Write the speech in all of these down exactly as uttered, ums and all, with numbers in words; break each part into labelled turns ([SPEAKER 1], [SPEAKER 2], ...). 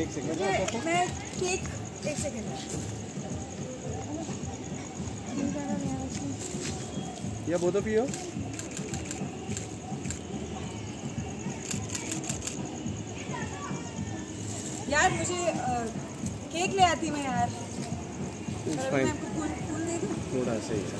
[SPEAKER 1] मैं केक एक सेकेंड
[SPEAKER 2] या वो तो पियो।
[SPEAKER 1] यार मुझे आ, केक ले आती मैं यार। मैं आपको फूल फूल दे दूँ?
[SPEAKER 2] थोड़ा सा ही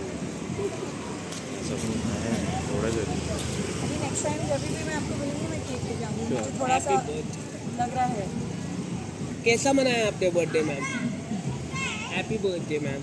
[SPEAKER 2] थोड़ा सा।
[SPEAKER 1] अभी नेक्स्ट टाइम जब भी मैं आपको बोलूँगी मैं केक ले जाऊँगी। मुझे थोड़ा सा लग रहा है।
[SPEAKER 3] कैसा मनाया आपने birthday ma'am? Happy birthday ma'am.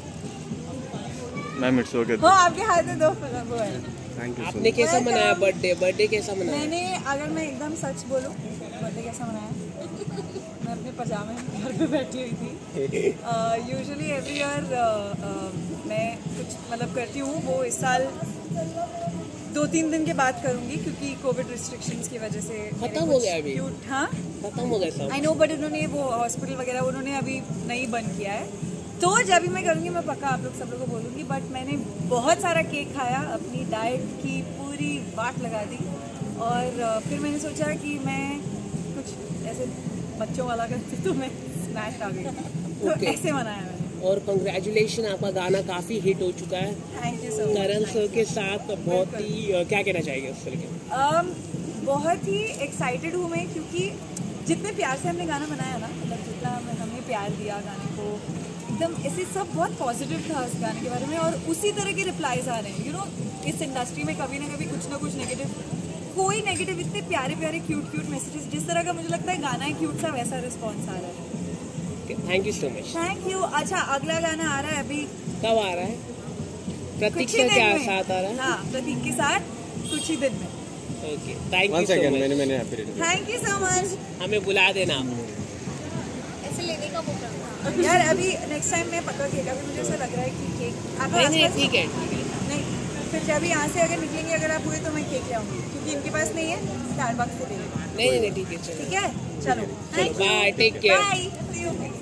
[SPEAKER 2] Ma'am it's okay.
[SPEAKER 1] हो आपके हाथ में दो वो है।
[SPEAKER 2] Thank you.
[SPEAKER 3] आपने कैसा मनाया बर्थडे? बर्थडे कैसा मनाया?
[SPEAKER 1] मैंने अगर मैं एकदम सच बोलूँ बर्थडे कैसा मनाया, मैं अपने पजामे में घर पे बैठी हुई थी। यूजुअली एवरी ईयर मैं कुछ मतलब करती हूँ, वो इस साल दो तीन दिन के बाद करूँगी क्योंकि कोविड रिस्ट्रिक्शंस की वजह से
[SPEAKER 3] खत्म हो गया अभी।
[SPEAKER 1] हाँ
[SPEAKER 3] खत्म हो गया सब।
[SPEAKER 1] आई नो, बट उन्होंने वो हॉस्पिटल वगैरह उन्होंने अभी नहीं बंद किया है, तो जब भी मैं करूँगी मैं पक्का आप लोग सब लोगों को बोलूँगी। बट मैंने बहुत सारा केक खाया, अपनी डाइट की पूरी वाट लगा दी और फिर मैंने सोचा कि मैं कुछ ऐसे बच्चों वाला करती तो मैं स्मैश आ गई, तो
[SPEAKER 3] okay.
[SPEAKER 1] ऐसे मनाया मैंने।
[SPEAKER 3] और कंग्रेचुलेशन, आपका गाना काफी हिट हो चुका है।
[SPEAKER 1] Thank you so much.
[SPEAKER 3] Karan sir के साथ बहुत ही क्या कहना चाहेंगे उस तरीके में?
[SPEAKER 1] um, बहुत ही एक्साइटेड हूँ मैं क्योंकि जितने प्यार से हमने गाना बनाया ना, मतलब जितना हमने प्यार दिया गाने को, एकदम ऐसे सब बहुत पॉजिटिव था उस गाने के बारे में और उसी तरह के रिप्लाईज आ रहे हैं। यू नो, इस इंडस्ट्री में कभी ना कभी कुछ ना कुछ नेगेटिव, कोई नेगेटिव, इतने प्यारे प्यारे क्यूट क्यूट मैसेजेस, जिस तरह का मुझे लगता है गाना है क्यूट सा, वैसा रिस्पॉन्स आ रहा है।
[SPEAKER 3] Thank you so much.
[SPEAKER 1] Thank you. अच्छा, अगला गाना आ रहा है अभी।
[SPEAKER 3] कब आ रहा है? प्रतीक से क्या साथ आ रहा है?
[SPEAKER 1] हाँ, प्रतीक के साथ कुछ ही दिन में।
[SPEAKER 3] Okay, thank you so much.
[SPEAKER 2] मैंने मैंने happy birthday.
[SPEAKER 1] Thank you so much.
[SPEAKER 3] हमें बुला देना।
[SPEAKER 1] ऐसे लेने का मौका यार, अभी नेक्स्ट टाइम मैं पक्का केक, अभी मुझे ऐसा लग रहा है कि केक आप
[SPEAKER 3] नहीं नहीं ठीक है ठीक है।
[SPEAKER 1] नहीं, फिर जब यहाँ से अगर निकलेंगे अगर आप हुए तो मैं केक ले आऊँगी क्योंकि इनके पास नहीं है, स्टारबक्स से ले लेंगे।
[SPEAKER 3] नहीं नहीं ठीक है चलो।
[SPEAKER 1] ठीक है, चलो।
[SPEAKER 3] Bye, take care.
[SPEAKER 1] बाय।